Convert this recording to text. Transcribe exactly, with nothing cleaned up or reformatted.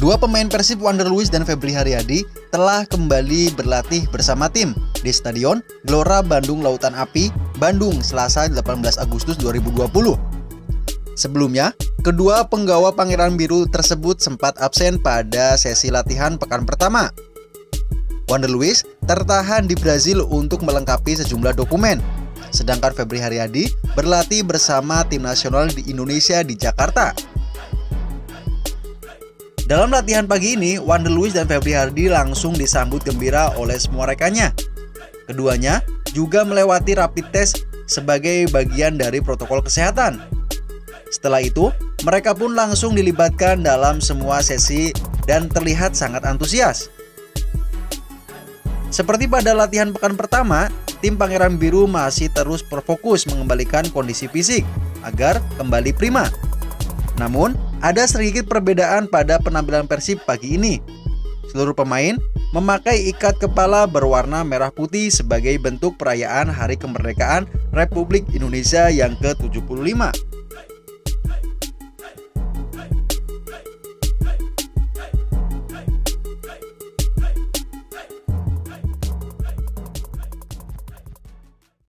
Kedua pemain Persib Wander Luiz dan Febri Haryadi telah kembali berlatih bersama tim di Stadion Gelora Bandung Lautan Api, Bandung, Selasa delapan belas Agustus dua ribu dua puluh. Sebelumnya, kedua penggawa Pangeran Biru tersebut sempat absen pada sesi latihan pekan pertama. Wander Luiz tertahan di Brazil untuk melengkapi sejumlah dokumen, sedangkan Febri Haryadi berlatih bersama tim nasional di Indonesia di Jakarta. Dalam latihan pagi ini, Wander Luiz dan Febri Haryadi langsung disambut gembira oleh semua rekannya. Keduanya juga melewati rapid test sebagai bagian dari protokol kesehatan. Setelah itu, mereka pun langsung dilibatkan dalam semua sesi dan terlihat sangat antusias. Seperti pada latihan pekan pertama, tim Pangeran Biru masih terus berfokus mengembalikan kondisi fisik agar kembali prima. Namun, ada sedikit perbedaan pada penampilan Persib pagi ini. Seluruh pemain memakai ikat kepala berwarna merah putih sebagai bentuk perayaan Hari Kemerdekaan Republik Indonesia yang ke tujuh puluh lima.